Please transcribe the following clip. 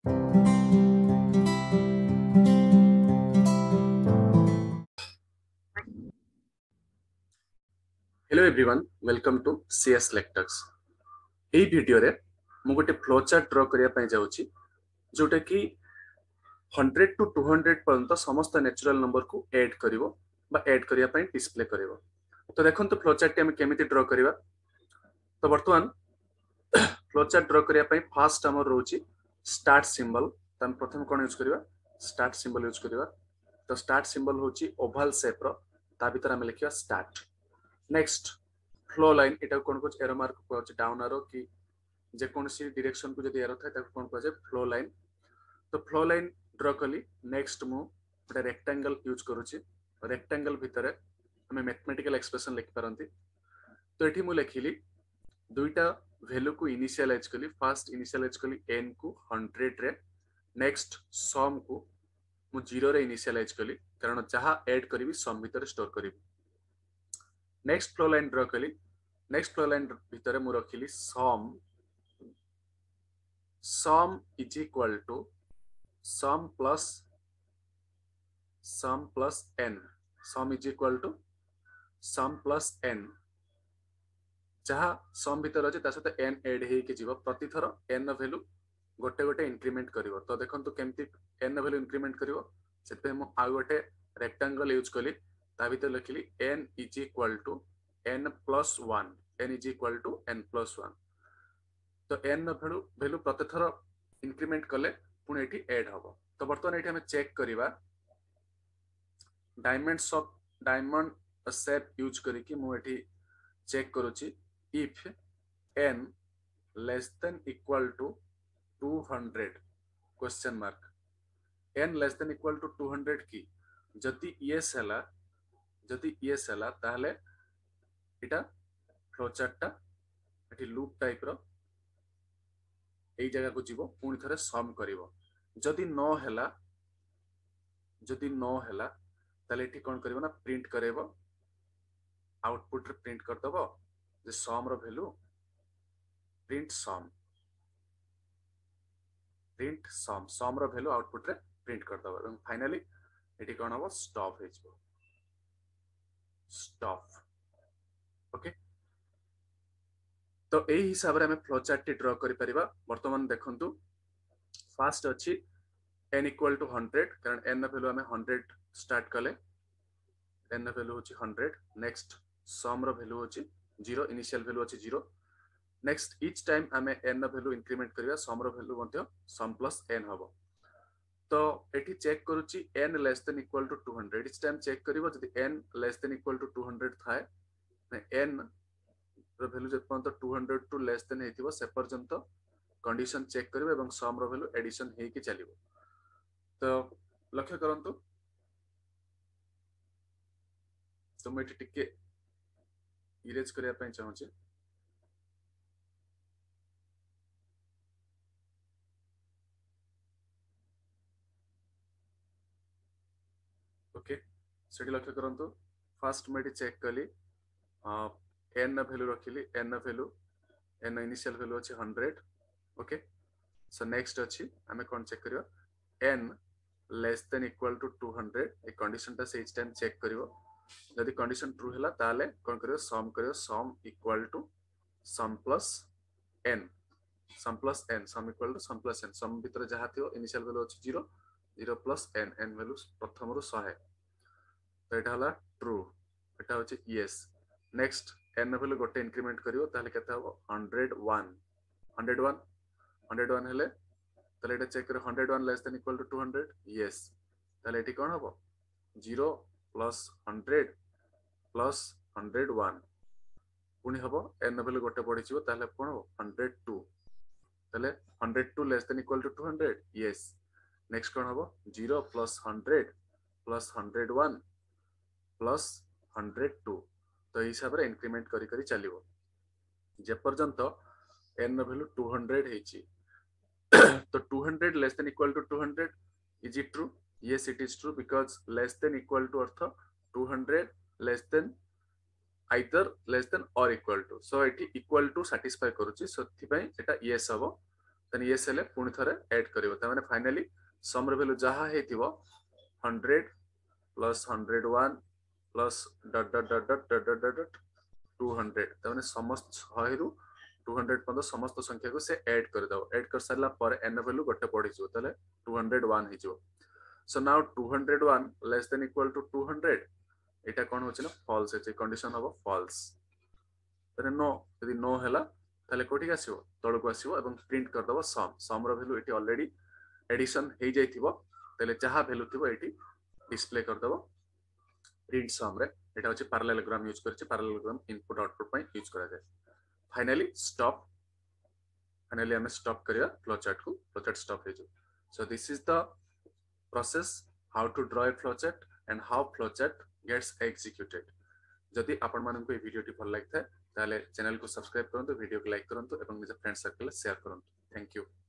Hello everyone, welcome to CS लेक्टक्स। एई video रे मु गोटे फ्लो चार्ट ड्रा करिया पय जाउची जोटा कि 100 टू 200 पर्यंत समस्त नेचुरल नंबर को ऐड करिवो बा ऐड करिया पय डिस्प्ले करिवो। तो देखंतु फ्लो चार्ट हम केमिति ड्रा करिवा। तो वर्तमान फ्लो चार्ट ड्रा करिया पय फर्स्ट हमर रहउची स्टार्ट सिंबल। त हम प्रथम कोन यूज करिवा, स्टार्ट सिंबल यूज करिवा। तो स्टार्ट सिंबल होची ओवल शेप रो, ता भीतर हम लिखिवा स्टार्ट। नेक्स्ट फ्लो लाइन, एटा कोन को एरो मार्क को डाउन एरो कि जे कोनसी डायरेक्शन को जदी एरो थाय ताको कोन को फ्लो लाइन। तो फ्लो लाइन ड्रा कली। नेक्स्ट मु गोटे रेक्टेंगल यूज करूची। रेक्टेंगल भितर हमें मैथमेटिकल एक्सप्रेशन लिखि पारंती। तो एठी मु लिखिली दुईटा वैल्यू को इनिशियलाइज कली। फर्स्ट इनिशियलाइज कली n को 100 रे। नेक्स्ट सम को मु 0 रे इनिशियलाइज कली, कारण जहा ऐड करिवि सम भितर स्टोर करिवि। नेक्स्ट फ्लो लाइन ड्रा कली। नेक्स्ट फ्लो लाइन भितर मु रखिली sum is equal to sum plus n। Sum is equal to sum plus n। जहा सम भितर अछि ता सहित n ऐड हे के जीव। प्रति थर n वैल्यू गोटे गोटे इंक्रीमेंट करिवो। तो देखंतु केमती n वैल्यू इंक्रीमेंट करिवो। सेते मु आ गोटे रेक्टेंगल यूज कली। ता भितर लिखिली n is equal to n plus 1। n is equal to n plus 1। तो n वैल्यू प्रति थर इंक्रीमेंट कले पुणी एठी ऐड हबो। तो वर्तमान एठी हम चेक करिवा डायमंड शेप यूज करिकि मु एठी चेक करूची। If n less than equal to 200 question mark. n less than equal to 200 की जदि yes हला ताहले एटा फ्लो चार्ट टा एठी लूप टाइप रो एई जगह को जीवो, पुणी थरे सम करिवो। जदि नो हला ताले एठी कोन करिवो ना प्रिंट करेबो। आउटपुट रे प्रिंट कर दबो जे सम रो वैल्यू प्रिंट सम रो वैल्यू आउटपुट रे प्रिंट कर दबो। एवं फाइनली एठी कोन हबो स्टॉप हे जिवो। स्टॉप। ओके। तो एही हिसाब रे हम फ्लो चार्ट टी ड्रा करि परिबा। वर्तमान देखंतु फर्स्ट अछि n इक्वल टू 100, कारण n वैल्यू हमें 100 स्टार्ट कले। n वैल्यू होची 100। नेक्स्ट सम रो वैल्यू होची 0, इनिशियल वैल्यू होची 0। नेक्स्ट ईच टाइम हमें n वैल्यू इंक्रीमेंट करिया, सम रो वैल्यू मध्य सम प्लस n हबो। तो एठी चेक करूची n less than equal to 200। Each time check करिवो जदि n less than equal to 200 थाए n रो वैल्यू जे पर्यंत 200 टू लेस देन हेतिबो से पर्यंत कंडीशन चेक करिवो एवं सम रो वैल्यू एडिशन हे कि चलिवो। तो लक्ष्य करंतु। तो मैं टिके इरेज करिया पय चाहूची। ओके, सेठी लक्ष्य करंतु। फर्स्ट मैं चेक कली n वैल्यू रखिली। n value n initial value अछि 100। ओके। सो नेक्स्ट अछि हमें कोन चेक करियो n less than equal to 200। ए कंडीशन ता से इच टाइम चेक करिवो। यदि कंडीशन ट्रू हैला ताले कोन करियो sum equal to sum plus n। Sum equal to sum plus n। Sum भीतर जहा थियो इनिशियल वैल्यू अछि 0, 0 प्लस n वैल्यू प्रथम रु 100। तो एटा हला ट्रू, एटा होछि यस। नेक्स्ट n वैल्यू गोटे इंक्रीमेंट करियो ताले केते हबो 101 हेले ताले एटा चेक करियो 101 less than equal to 200। Yes. ताले एटी कोन हबो 0 प्लस 100 प्लस 101 पुणी हबो n वैल्यू गोटे बढ़ी छिवो ताले कोन हबो 102। ताले 102 less than equal to 200। Yes. Next कोन हबो 0 प्लस 100 प्लस 101 प्लस 102। तो हिसाब रे इंक्रीमेंट करी करी चलिवो जे पर्यंत n वैल्यू 200 हेची। तो 200 less than equal to 200 is it true? yes it is true, because less than equal to अर्थ 200 less than either less than or equal to। so एटी equal to satisfy करूची, so थि पई एटा yes हबो। then yes हेले पुणी थरे add करिवो त माने फाइनली सम रो वैल्यू जहा हेतिवो 100 प्लस 101 प्लस डट डट डट डट डट डट डट 200 त माने समस्त 100 रु 200 पर्यंत समस्त संख्या को से ऐड कर दो ऐड कर सारला पर n वैल्यू गोटे बढ़ी जो तले 201 हे जो so now 201 less than equal to 200 एटा कोन होछि ना फॉल्स है कंडीशन हबो फॉल्स तने नो यदि नो हैला ताले कोठी आसीबो तळको आसीबो एवं प्रिंट कर दबो सम रो वैल्यू एटी ऑलरेडी एडिशन हे जाइथिबो ताले जहा वैल्यू थिबो एटी डिस्प्ले कर दबो प्रिंट सम रे एटा होछि पैरेललोग्राम यूज करछि पैरेललोग्राम इनपुट आउटपुट पय यूज करा जाय फाइनली हमें स्टॉप करिया फ्लो चार्ट स्टॉप हे जो so this is the process how to draw a flow chart and how flow chart gets executed जदि आपण माननको ए वीडियो टी भल लागथाय ताले चैनल को सब्सक्राइब करंतु वीडियो को लाइक करंतु एवं निज फ्रेंड सर्कल शेयर करंतु थैंक यू